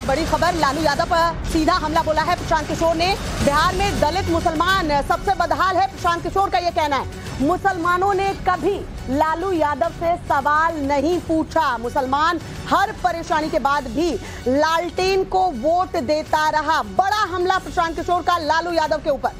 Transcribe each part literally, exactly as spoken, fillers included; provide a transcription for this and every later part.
बड़ी खबर, लालू यादव पर सीधा हमला बोला है प्रशांत किशोर ने। बिहार में दलित मुसलमान सबसे बदहाल है, प्रशांत किशोर का यह कहना है। मुसलमानों ने कभी लालू यादव से सवाल नहीं पूछा। मुसलमान हर परेशानी के बाद भी लालटेन को वोट देता रहा। बड़ा हमला प्रशांत किशोर का लालू यादव के ऊपर।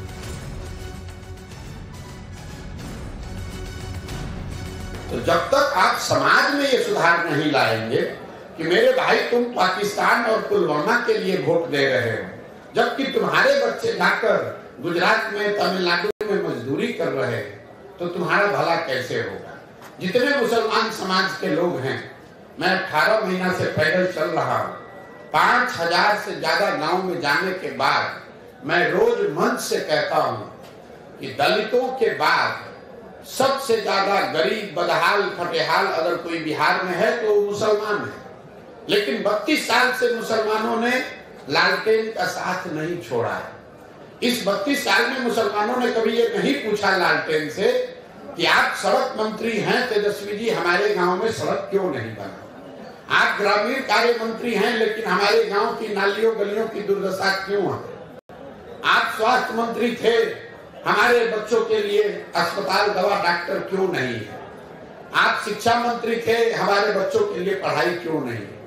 तो जब तक आप समाज में ये सुधार नहीं लाएंगे कि मेरे भाई तुम पाकिस्तान और पुलवामा के लिए वोट दे रहे हो, जबकि तुम्हारे बच्चे जाकर गुजरात में, तमिलनाडु में मजदूरी कर रहे हैं, तो तुम्हारा भला कैसे होगा। जितने मुसलमान समाज के लोग हैं, मैं अठारह महीना से पैदल चल रहा हूँ। पांच हजार से ज्यादा गांव में जाने के बाद मैं रोज मंच से कहता हूँ कि दलितों के बाद सबसे ज्यादा गरीब, बदहाल, फटेहाल अगर कोई बिहार में है तो वो मुसलमान है। लेकिन बत्तीस साल से मुसलमानों ने लालटेन का साथ नहीं छोड़ा है। इस बत्तीस साल में मुसलमानों ने कभी ये नहीं पूछा लालटेन से कि आप सड़क मंत्री हैं तेजस्वी जी, हमारे गांव में सड़क क्यों नहीं बना। आप ग्रामीण कार्य मंत्री हैं, लेकिन हमारे गांव की नालियों गलियों की दुर्दशा क्यों है। आप स्वास्थ्य मंत्री थे, हमारे बच्चों के लिए अस्पताल, दवा, डॉक्टर क्यों नहीं है। आप शिक्षा मंत्री थे, हमारे बच्चों के लिए पढ़ाई क्यों नहीं है।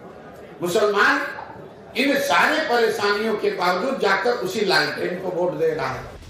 मुसलमान इन सारे परेशानियों के बावजूद जाकर उसी लालटेन को वोट दे रहा है।